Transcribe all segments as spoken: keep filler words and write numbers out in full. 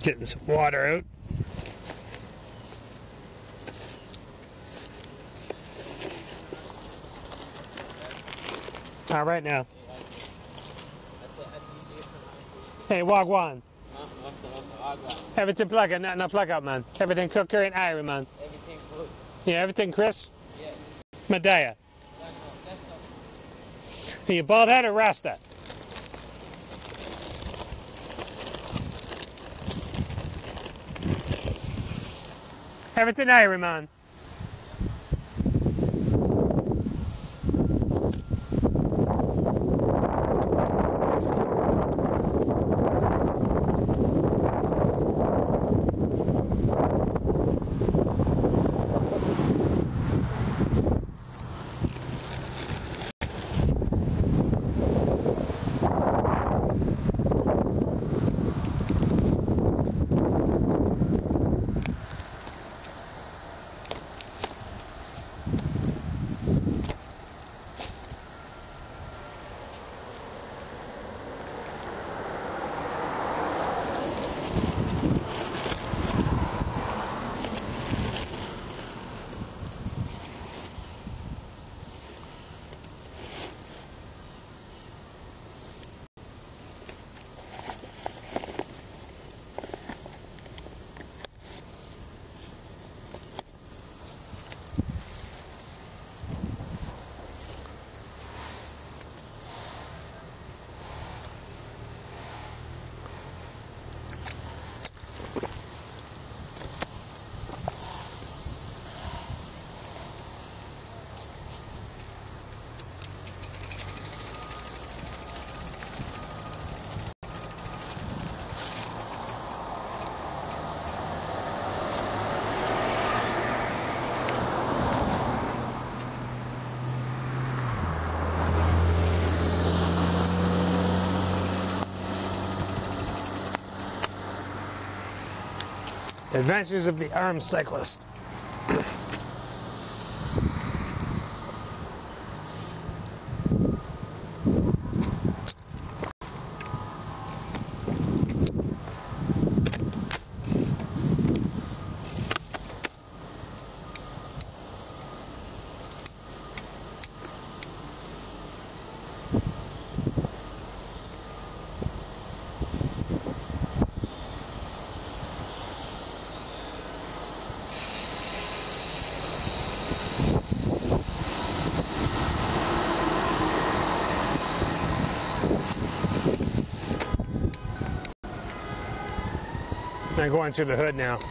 Getting some water out. All right now. Hey, Wagwan. Everything plug out, nothing no plug out, man. Everything cooker and iron, man. Everything good. Yeah, everything Chris? Yeah. Medea. Are you bald head or Rasta? Everything iron, man. Adventures of the Armed Cyclist. I'm going through the hood now.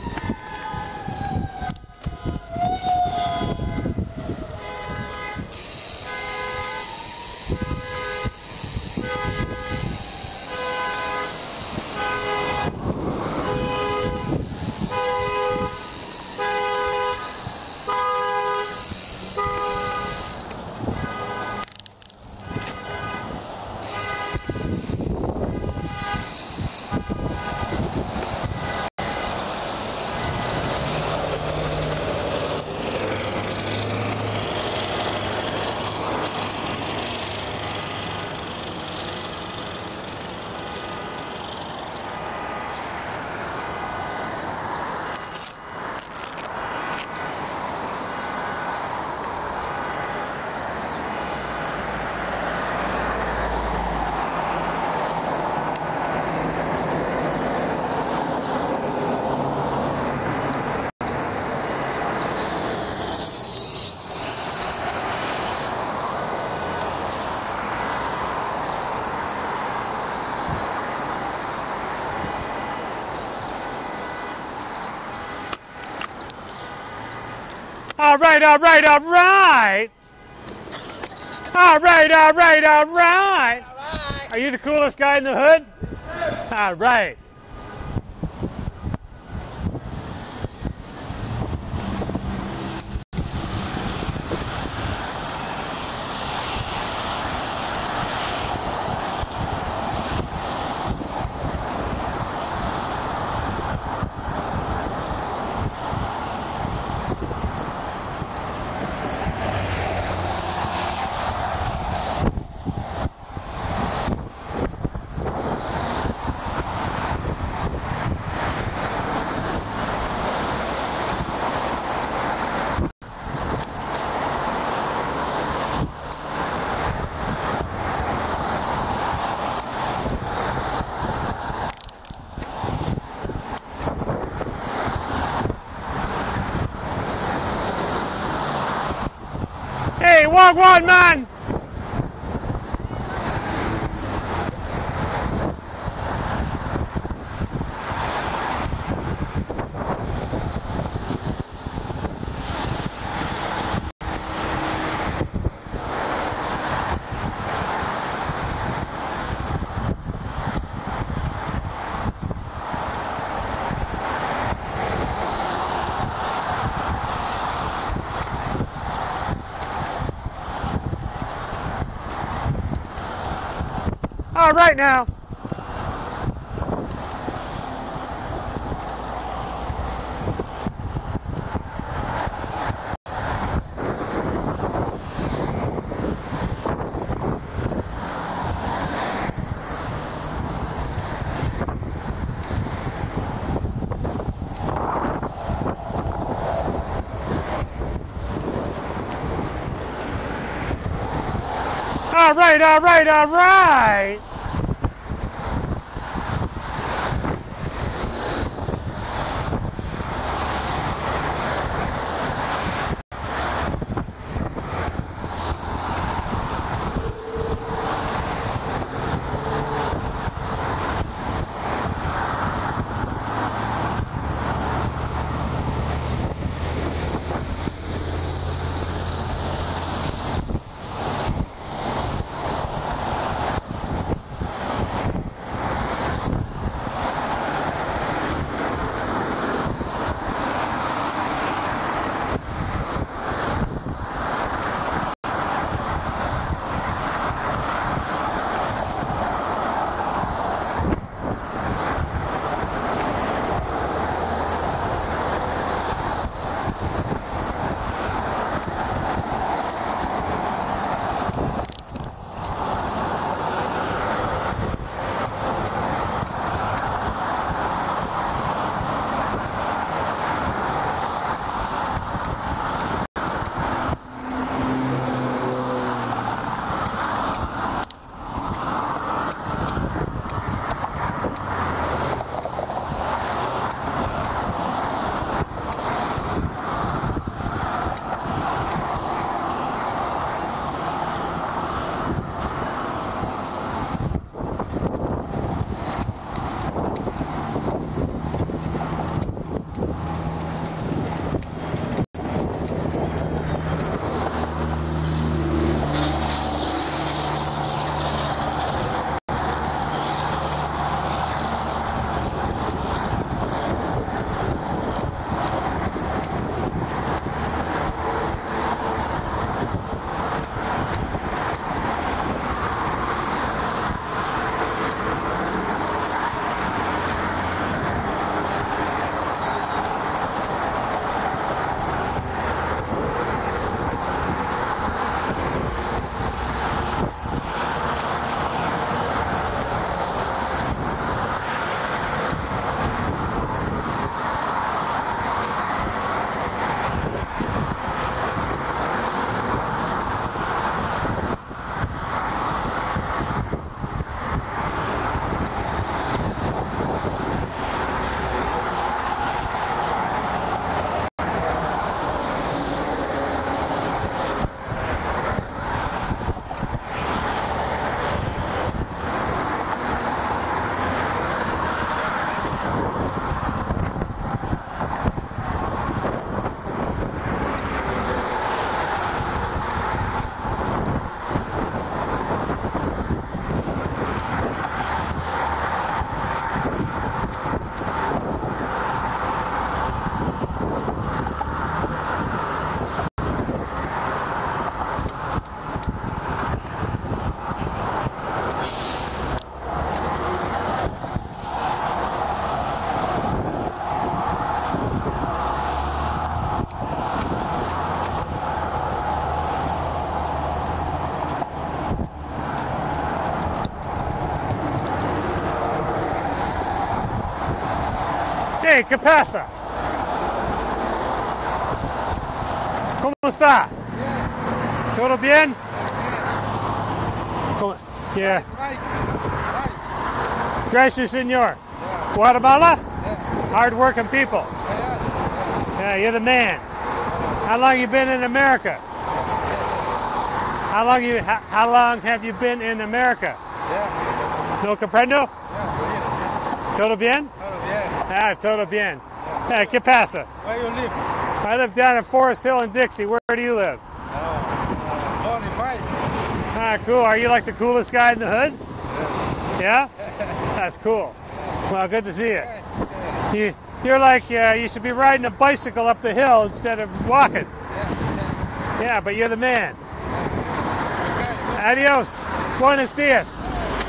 All right, all right, all right. All right, all right, all right. All right. Are you the coolest guy in the hood? All right. Wagwan, man! All right now. All right, all right, all right. Hey, ¿qué pasa? ¿Cómo está? Bien. ¿Todo bien? Bien. Yeah. It's Mike. Mike. Gracias, senor. Yeah. Guatemala? Yeah. Hard-working people. Yeah. Yeah, you're the man. How long you been in America? How long you? How, how long have you been in America? Yeah. No comprendo? Yeah, bien, Todo bien? bien. Todo bien. Ah, todo bien. Hey, ¿qué pasa? Where you live? I live down in Forest Hill in Dixie. Where do you live? Uh, uh, forty-five. Ah, cool. Are you like the coolest guy in the hood? Yeah? That's cool. Well, good to see you. You, you're like, uh, you should be riding a bicycle up the hill instead of walking. Yeah, but you're the man. Adios. Buenos dias.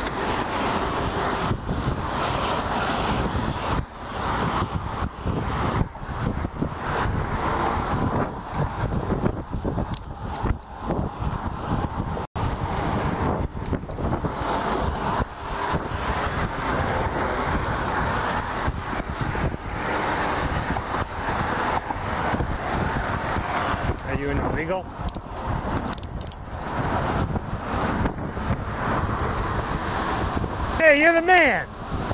Are you an illegal? Hey, you're the man.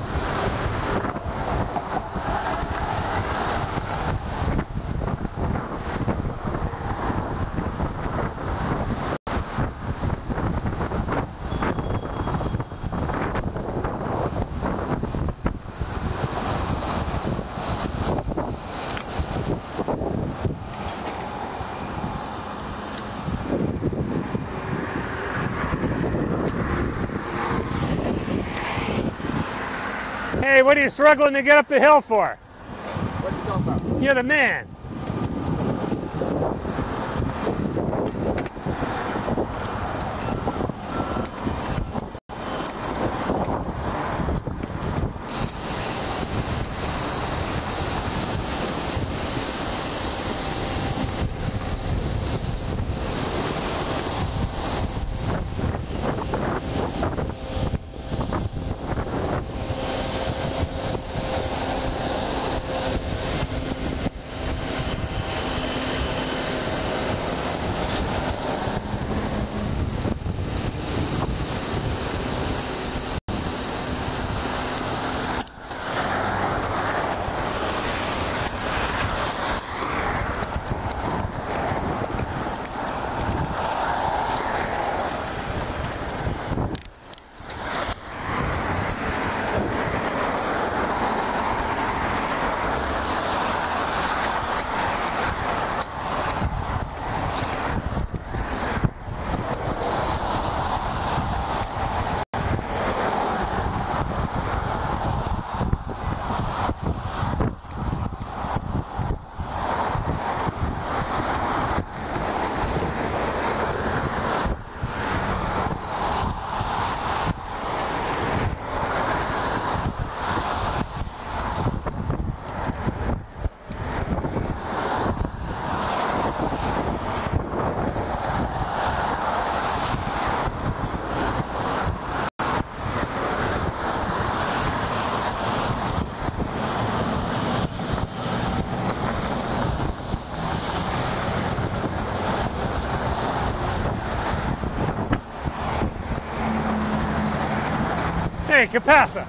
Hey, what are you struggling to get up the hill for? What you talking about? You're the man. Hey, ¿qué pasa?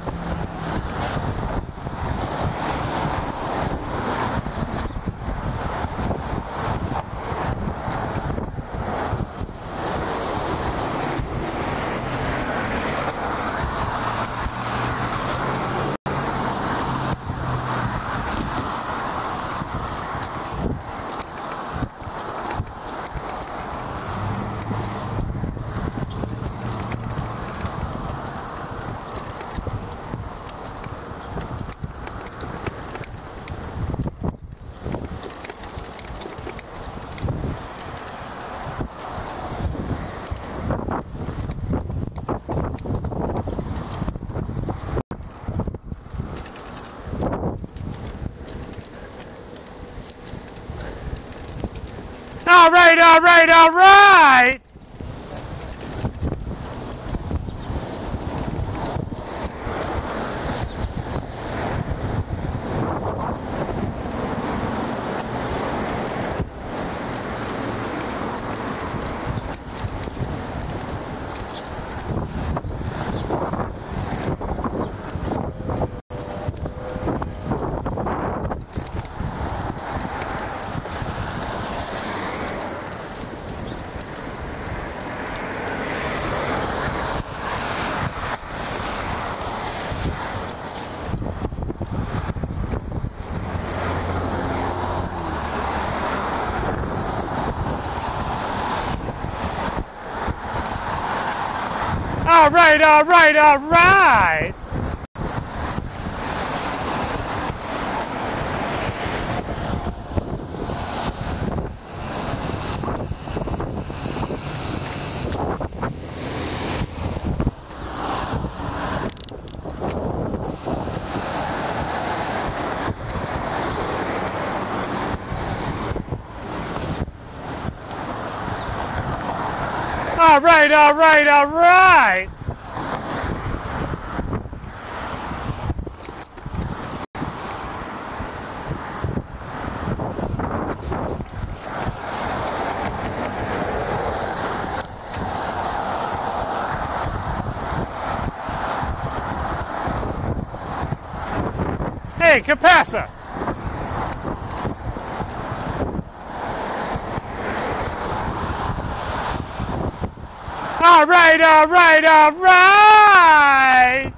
All right, all right, all right. All right, all right, all right. All right, all right, all right. Hey, Capassa. All right, all right, all right.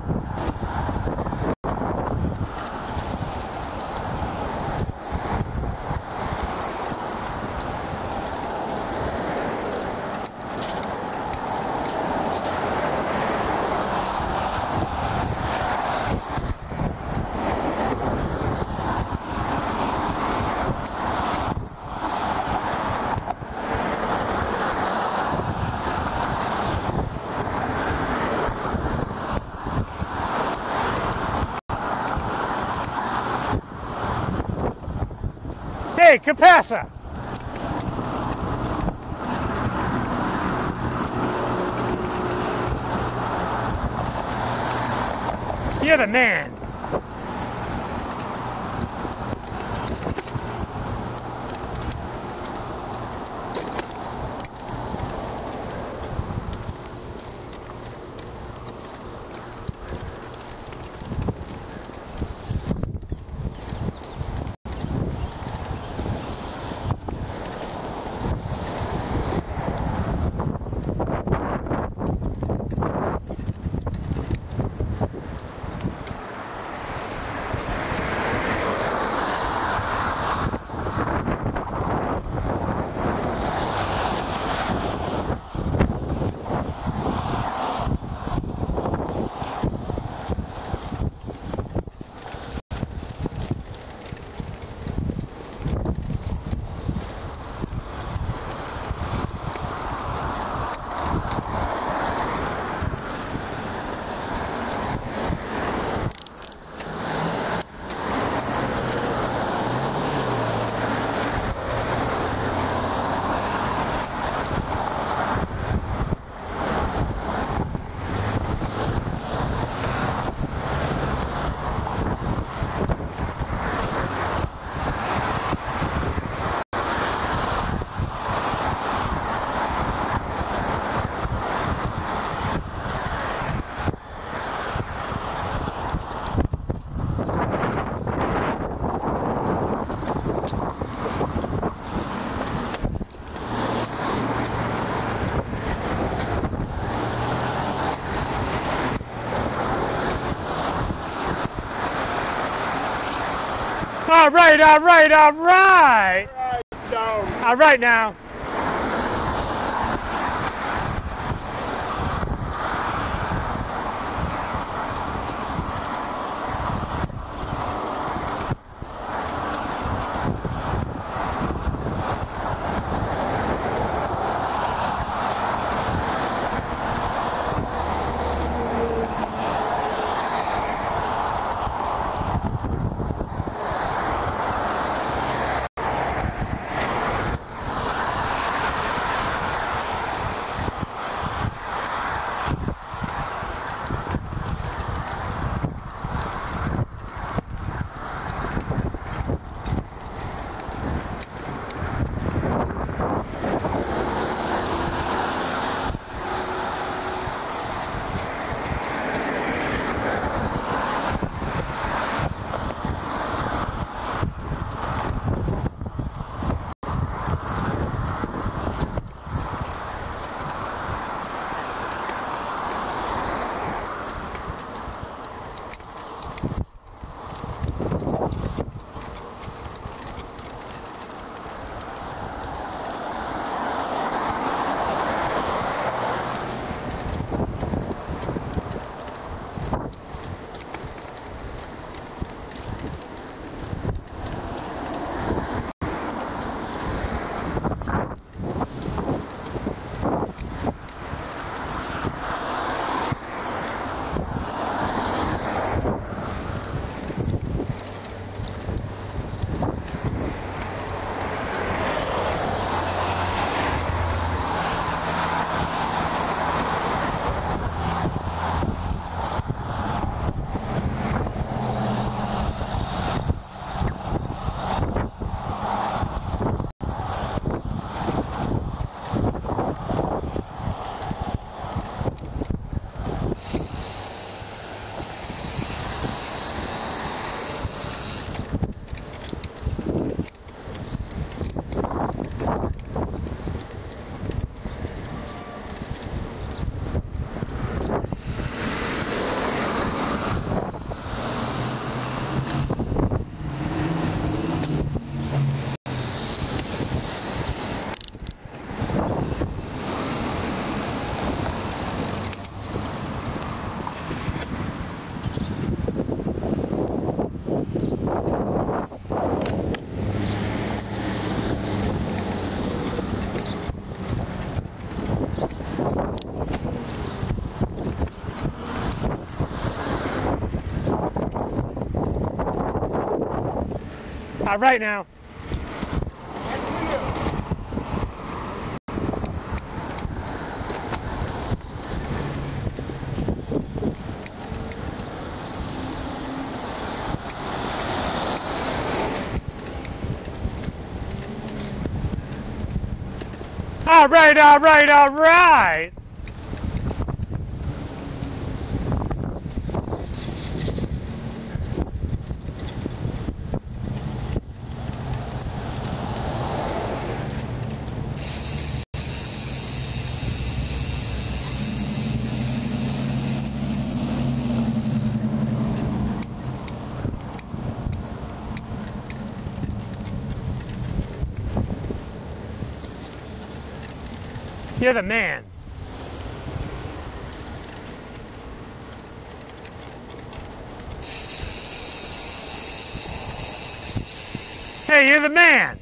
Hey, Capassa. You're the man. All right, all right, all right. All right now. All right now. All right, all right, all right. You're the man. Hey, you're the man.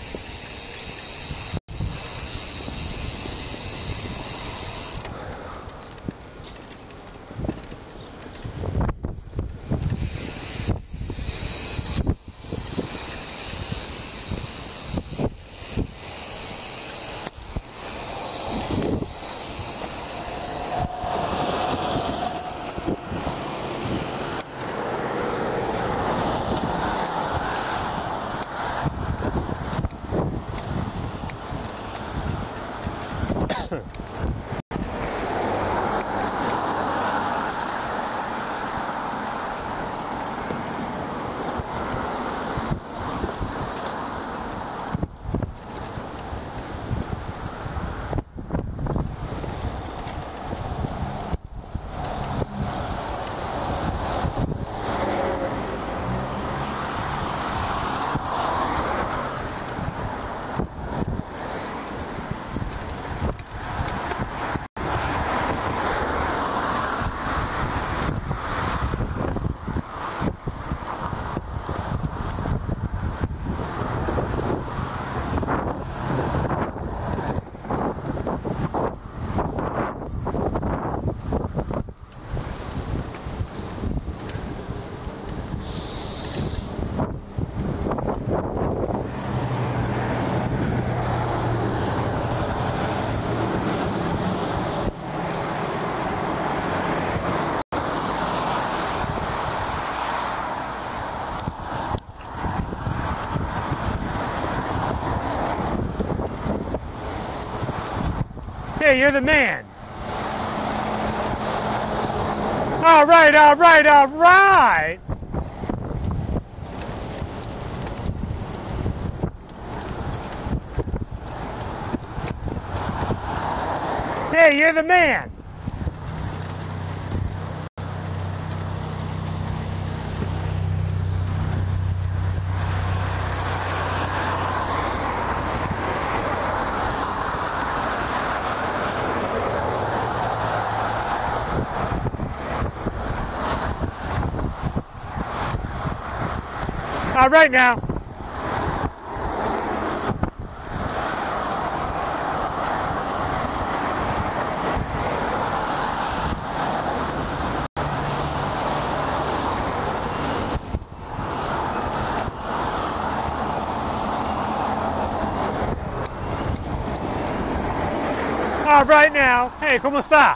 Hey, you're the man. All right, all right, all right. Hey, you're the man. All right now. All right now. Hey, ¿cómo está?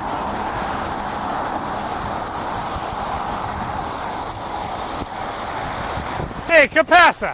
Hey, ¿qué pasa?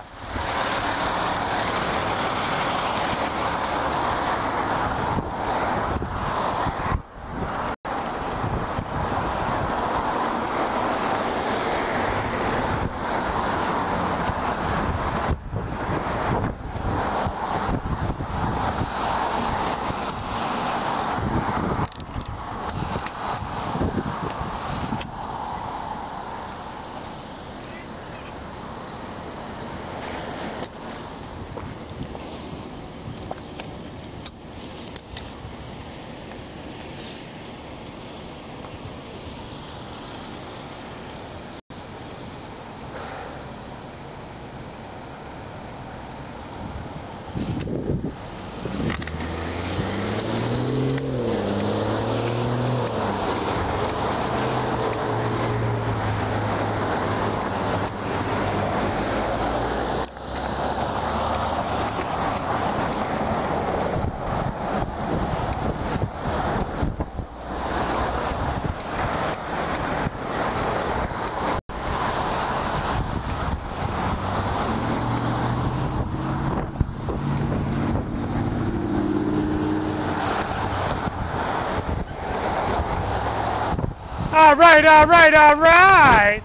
All right, all right, all right.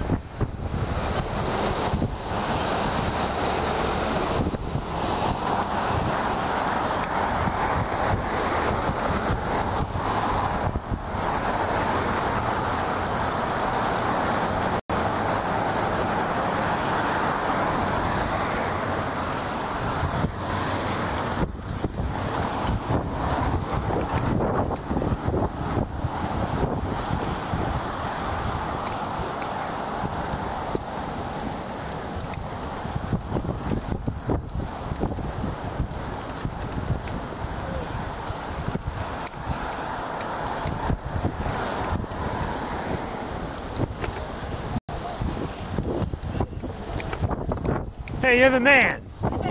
Hey, you're the man.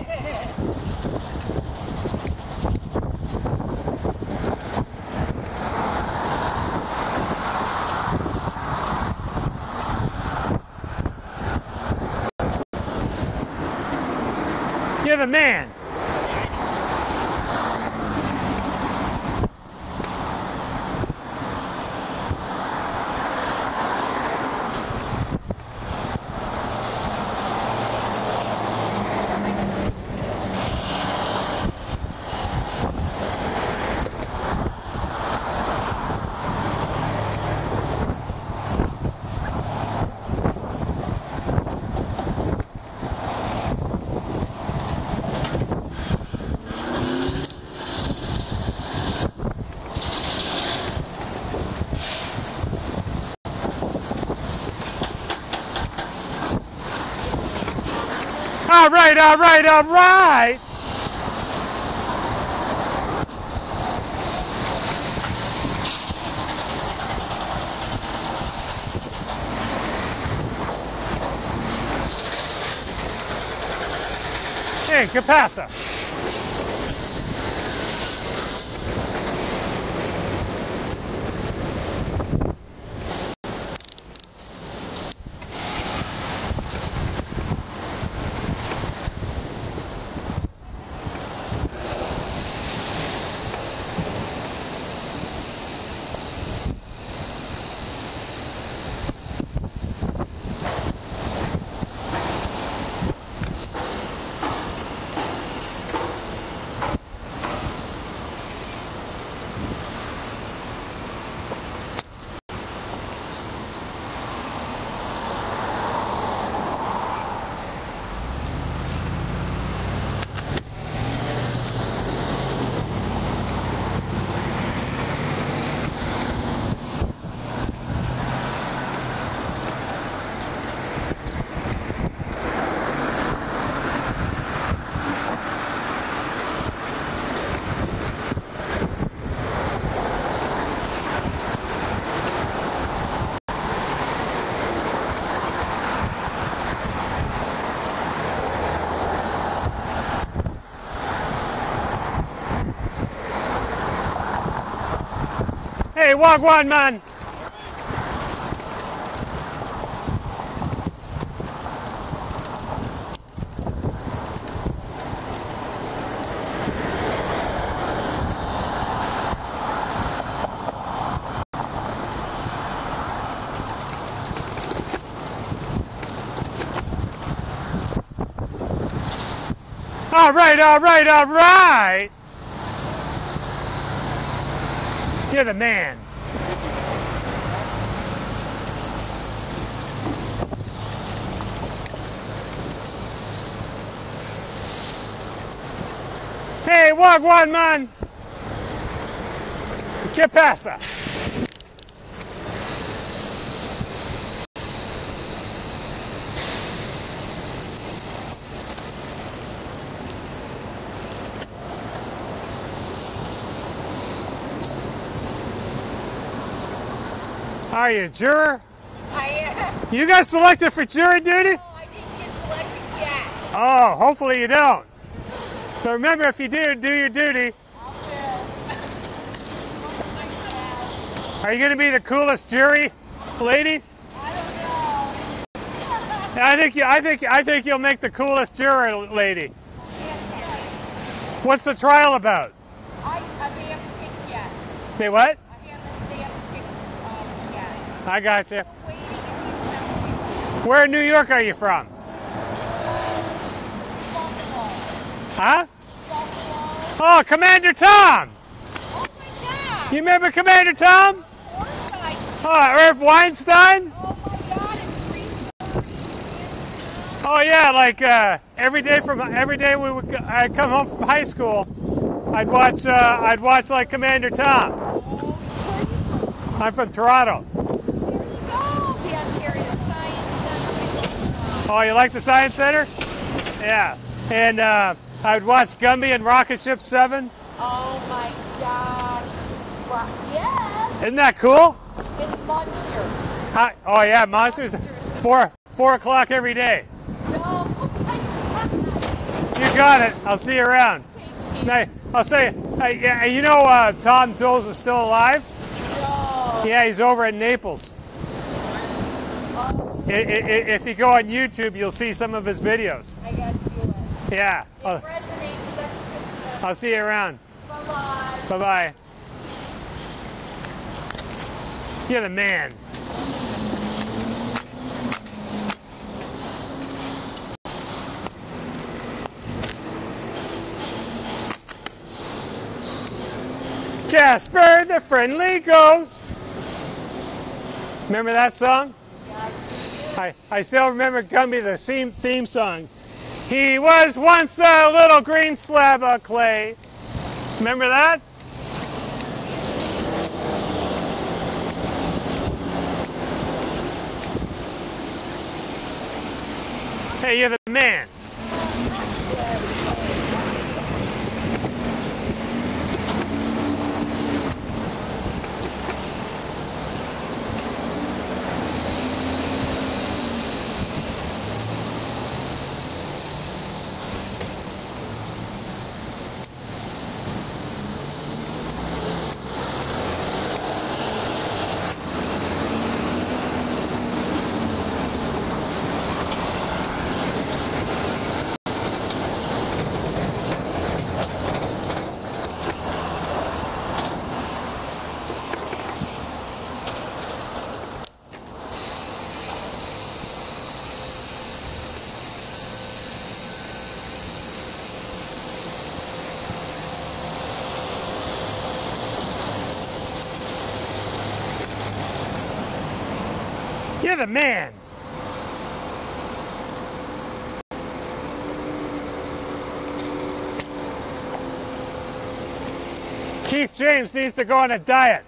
You're the man. All right, all right, all right. Hey, ¿qué pasa? Hey, walk one, man. All right, all right, all right. You're the man. Hey, walk one, man. ¿Qué pasa? Are you a juror? I am. You got selected for jury duty? No, I didn't get selected yet. Oh, hopefully you don't. But remember, if you do, do your duty. I'll do. Are you going to be the coolest jury lady? I don't know. I think you, I think I think you'll make the coolest jury lady. What's the trial about? I, uh, they haven't picked yet. They what? I haven't, they haven't picked um, yet. I got you. Waiting in the assembly. Where in New York are you from? Buffalo. Huh? Buffalo. Oh, Commander Tom. Oh my God. You remember Commander Tom? Of course I do. Oh, Irv Weinstein? Oh my God, it's free. Oh yeah, like uh, every day from every day we would I'd come home from high school, I'd watch uh, I'd watch like Commander Tom. Oh, where are you from? I'm from Toronto. There you go. The Ontario Science Center. Oh, you like the Science Center? Yeah. And uh, I would watch Gumby and Rocket Ship seven. Oh my gosh. Wow. Yes. Isn't that cool? In Monsters. Hi. Oh yeah, Monsters. Monsters. Four four o'clock every day. No. You got it. I'll see you around. Now, I'll say, hey, yeah, you know uh, Tom Jones is still alive? No. Yeah, he's over at Naples. Oh, I- I- If you go on YouTube, you'll see some of his videos. I got to do it. Yeah. It I'll, resonates such good stuff. I'll see you around. Bye-bye. Bye-bye. You're the man. Casper the Friendly Ghost. Remember that song? I, I still remember Gumby, the theme, theme song. He was once a little green slab of clay. Remember that? Hey, you're the man. You're the man. Keith James needs to go on a diet.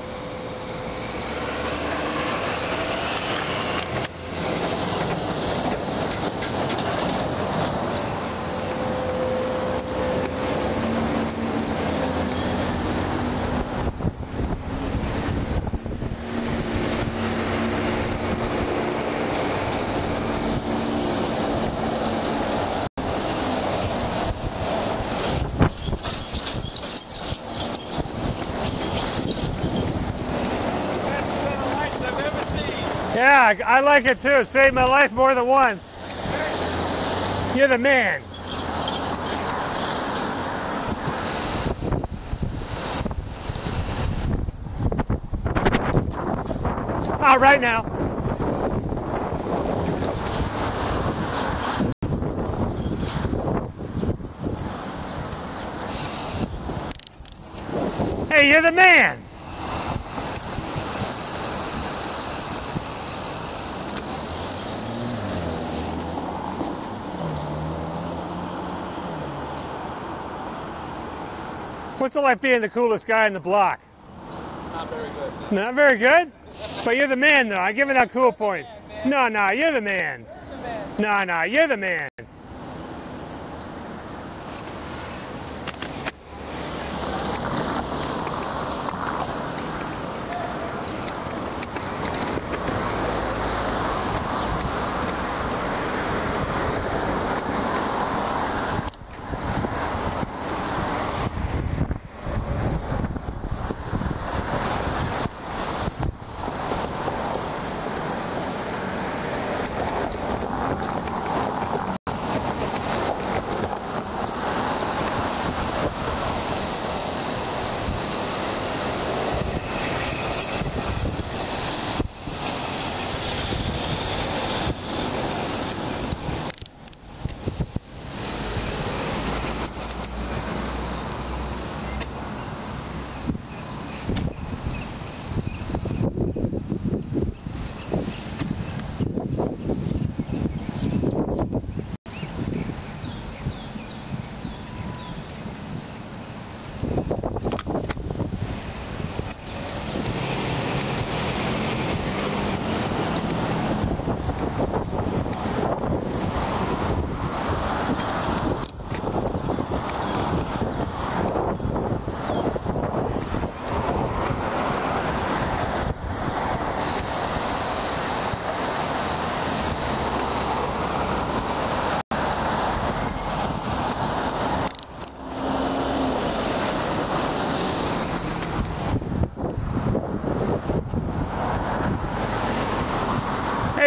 Yeah, I like it too. Saved my life more than once. You're the man. All right now. Hey, you're the man. What's it like being the coolest guy in the block? It's not very good. Not very good? But you're the man, though. I'm giving out cool points. No, no, you're the man. No, no, you're the man.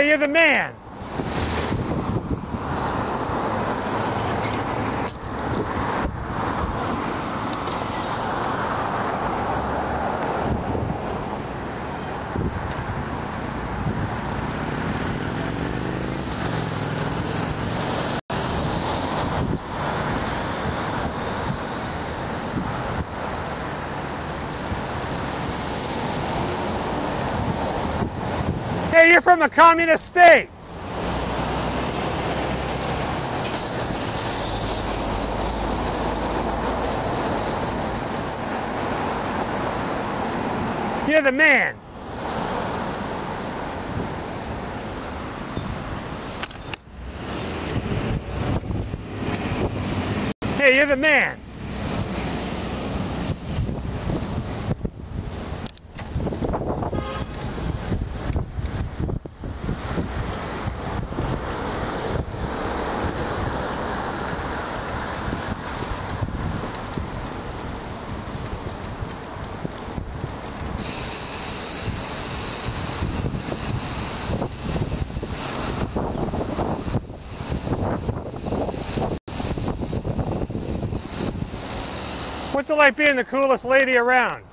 Hey, you're the man. Hey, you're from a communist state. You're the man. Hey, you're the man. What's it like being the coolest lady around?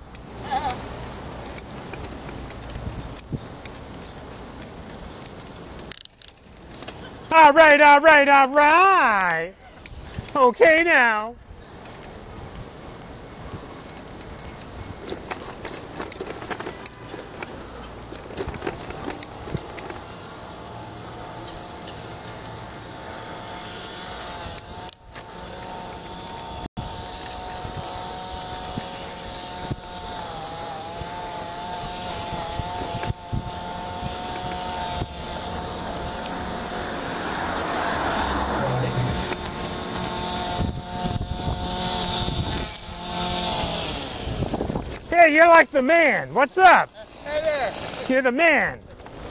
All right, all right, all right. Okay now. Hey, you're like the man. What's up? Hey there. You're the man.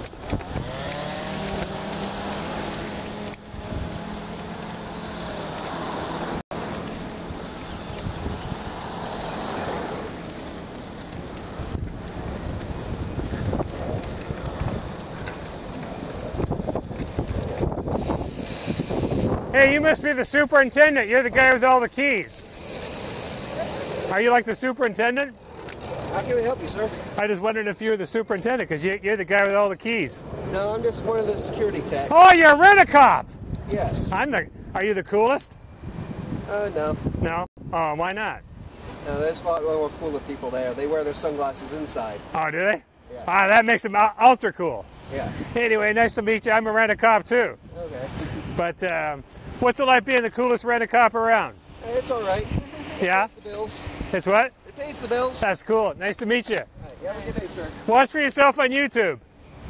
Hey, you must be the superintendent. You're the guy with all the keys. Are you like the superintendent? How can we help you, sir? I just wondered if you were the superintendent, because you, you're the guy with all the keys. No, I'm just one of the security techs. Oh, you're a rent-a-cop! Yes. I'm the. Are you the coolest? Uh, no. No. Oh, why not? No, there's a lot more cooler people there. They wear their sunglasses inside. Oh, do they? Yeah. Ah, that makes them u- ultra cool. Yeah. Anyway, nice to meet you. I'm a rent-a-cop too. Okay. But um, what's it like being the coolest rent-a-cop around? Hey, it's all right. Yeah. It pays the bills. It's what? It pays the bills. That's cool. Nice to meet you. All right, you have a good day, sir. Watch for yourself on YouTube.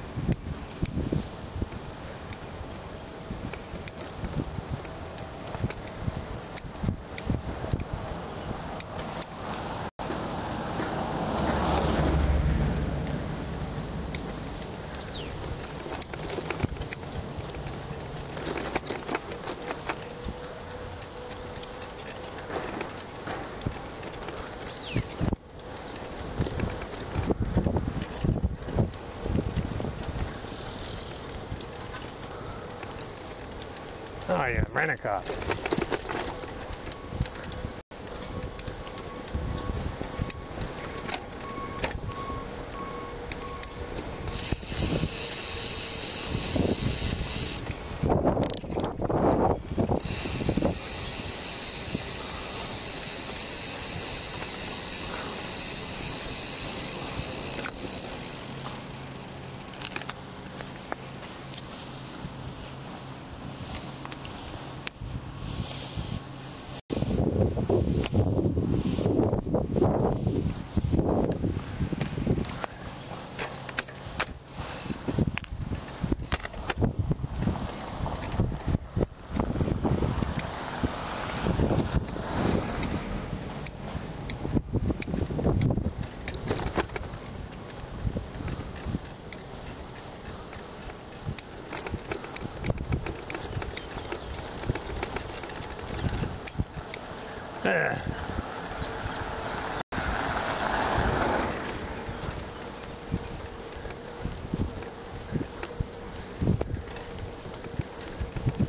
Oh yeah, rent-a-cop. Uh.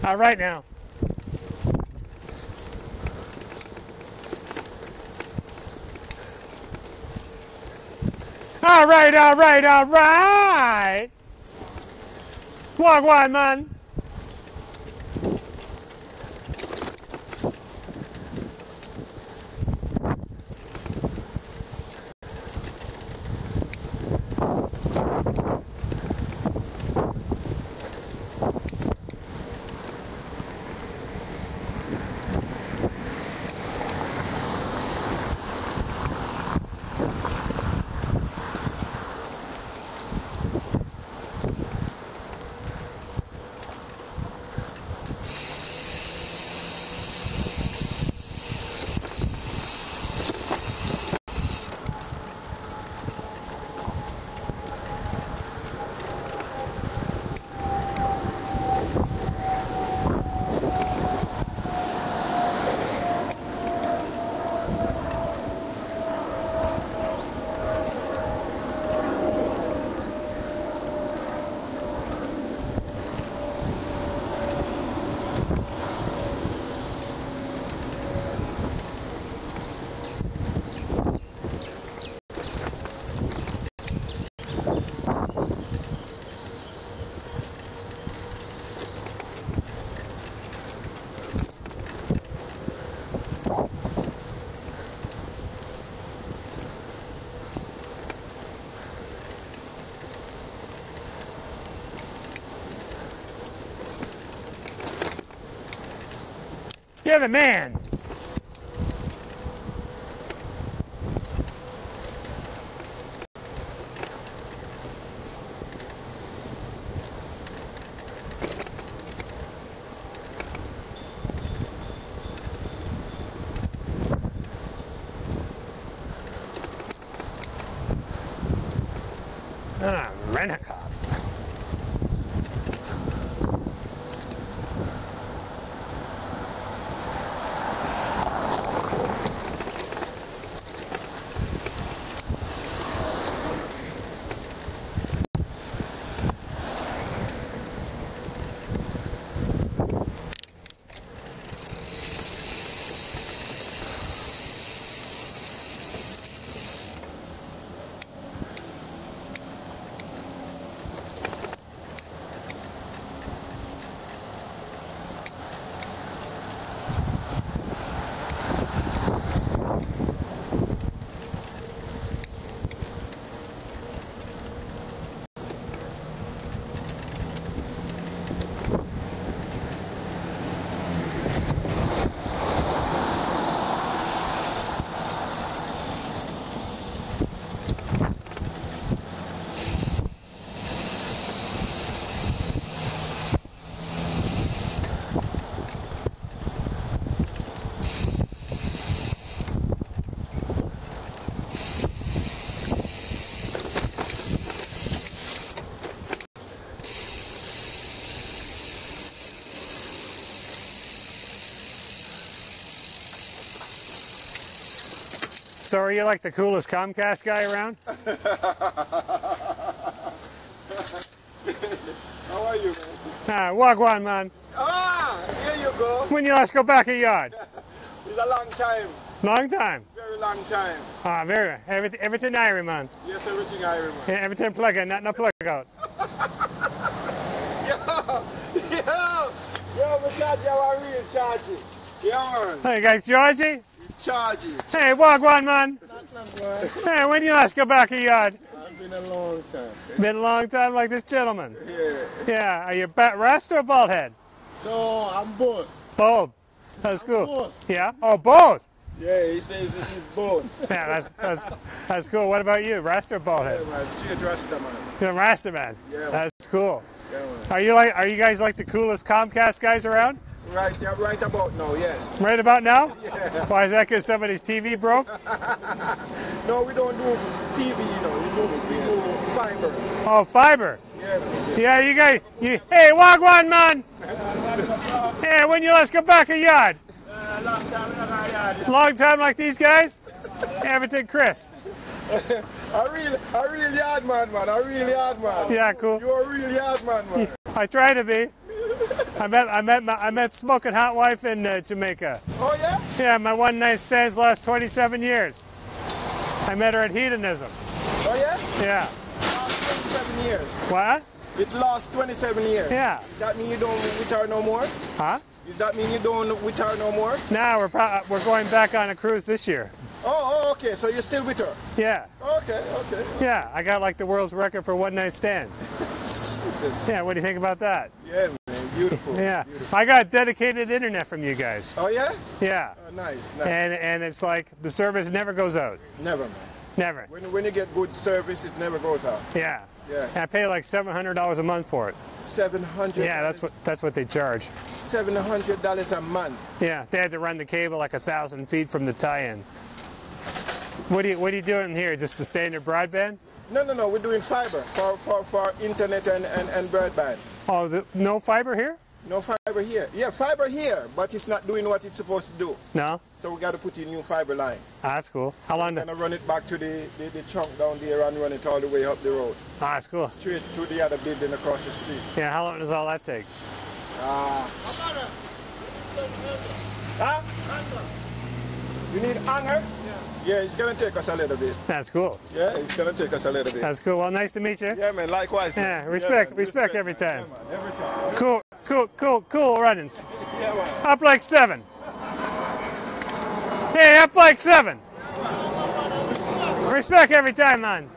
All right now. All right, all right, all right. Walk one, man. You're the man. Ah, rent-a-cop. So are you like the coolest Comcast guy around? How are you, man? Ah, walk one, man. Ah, here you go. When you last go back a yard? It's a long time. Long time. Very long time. Ah, very. Everything, everything Irie, man. Yes, everything I remember. Yeah, everything plug in, not no plug out. Yo, yo, yo, we charge you our real charging. Yeah, man. Hey guys, Georgie? Charging. Hey, walk one, man. Not long, boy. Hey, when you last go back a yard? It's been a long time. Been a long time like this gentleman. Yeah. Yeah, are you bat rest or bald head? So, I'm both. Both. That's I'm cool. both. Yeah? Oh, both? Yeah, he says it is both. Yeah, that's, that's, that's cool. What about you, rest or bald head? Yeah, man. Straight Rasta, man. You're a Rasta man. Yeah, man. That's cool. Yeah, man. Are you like? Are you guys like the coolest Comcast guys around? Right, yeah, right about now, yes. Right about now? Yeah. Why is that? Because somebody's T V broke? No, we don't do T V, you know. We do, we do fiber. Oh, fiber. Yeah, man. Yeah, you guys. You, hey, walk one, man. Hey, when you last come back a yard? Uh, long time, not a yard. Long time like these guys? Everything, Chris. A real, a real yard man, man. A real yard man. Yeah, cool. You're a real yard man, man. I try to be. I met I met my, I met Smoking Hot Wife in uh, Jamaica. Oh yeah? Yeah, my one night stands last twenty-seven years. I met her at Hedonism. Oh yeah? Yeah. Last twenty-seven years. What? It lost twenty-seven years. Yeah. That mean you don't with her no more? Huh? Does that mean you don't with her no more? Now we're pro- we're going back on a cruise this year. Oh, oh, okay. So you're still with her? Yeah. Okay, okay. Yeah, I got like the world's record for one night stands. Jesus. Yeah, what do you think about that? Yeah, man. Beautiful. Yeah. Beautiful. I got dedicated internet from you guys. Oh yeah? Yeah. Oh, nice, nice. And and it's like the service never goes out. Never, man. Never. When when you get good service, it never goes out. Yeah. Yeah. And I pay like seven hundred dollars a month for it. Seven hundred. Yeah, that's what that's what they charge. Seven hundred dollars a month. Yeah, they had to run the cable like a thousand feet from the tie-in. What do you what are you doing here? Just the standard broadband? No, no, no. We're doing fiber for for, for internet and, and, and broadband. Oh, the, no fiber here? No fiber here. Yeah, fiber here, but it's not doing what it's supposed to do. No. So we got to put in new fiber line. Ah, that's cool. How long? We're Do, gonna run it back to the, the, the chunk down there and run it all the way up the road. ah, that's cool. Straight to the other building across the street. Yeah. How long does all that take? Ah. Huh? You need hanger? Yeah, it's gonna take us a little bit. That's cool. Yeah, it's gonna take us a little bit. That's cool. Well, nice to meet you. Yeah, man. Likewise. Yeah, man. respect, man. respect every man. time. Yeah, man. Every time. Cool, cool, cool, cool runnings. Yeah, man. Up like seven. Hey, up like seven. Respect every time, man.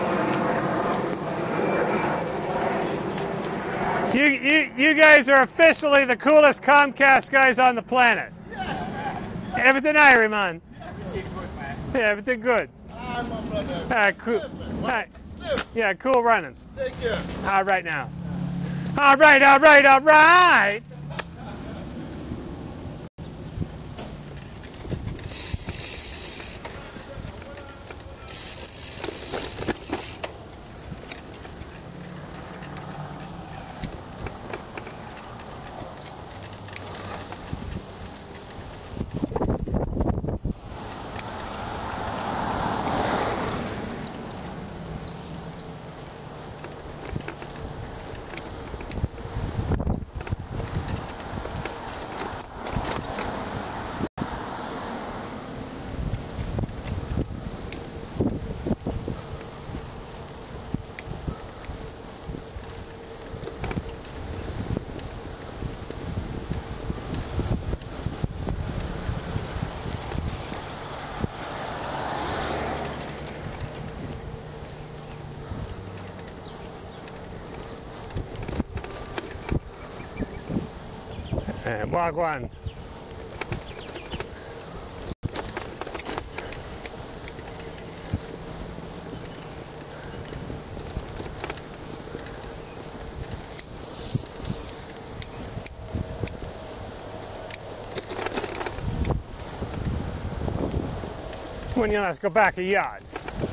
You, you, you guys are officially the coolest Comcast guys on the planet. Yes. Everything Irie, man. Everything good, man. Yeah, everything good. Ah, my brother. All right, cool. All right. Sip. Yeah, cool runnings. Take care. All right now. All right, all right, all right. Uh, Wagwan. When you let's go back a yard.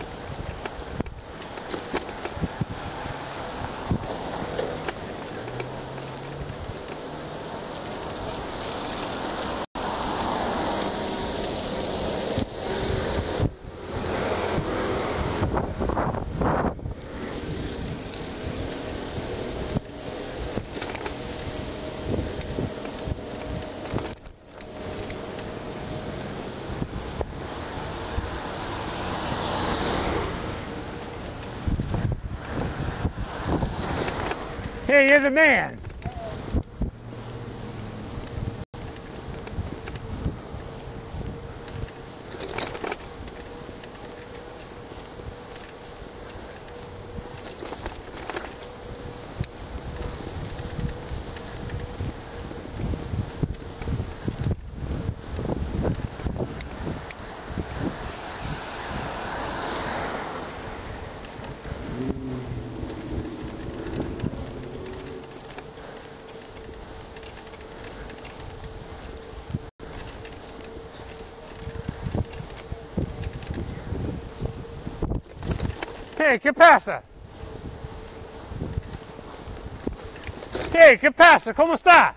Hey, you're the man. Hey, ¿qué pasa? Hey, ¿qué pasa? ¿Cómo está?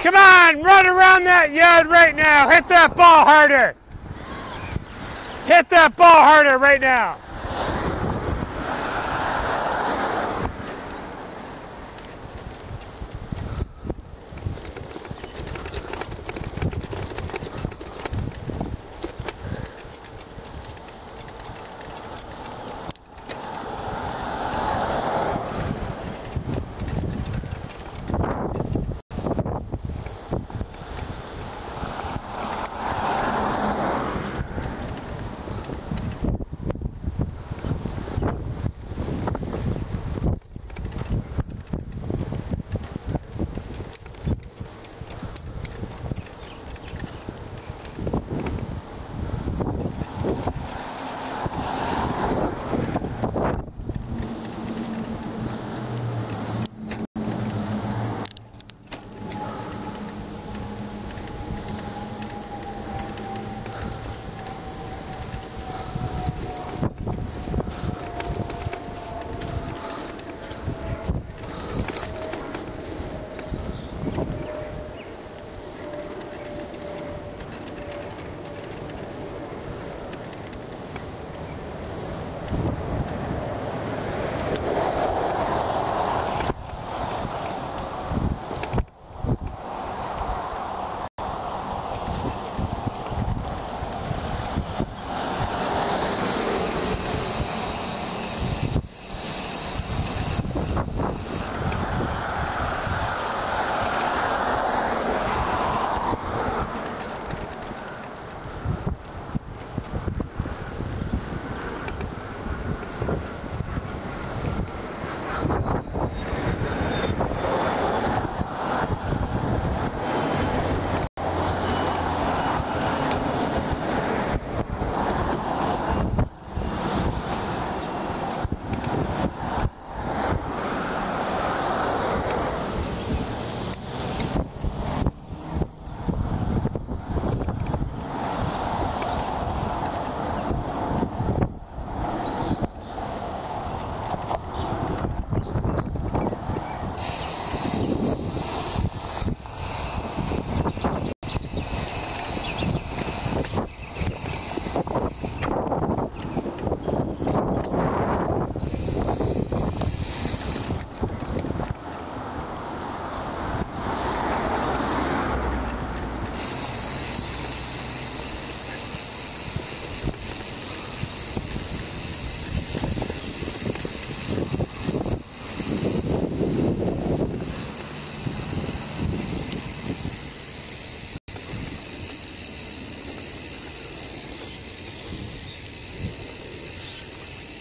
Come on, run around that yard right now. Hit that ball harder. Hit that ball harder right now.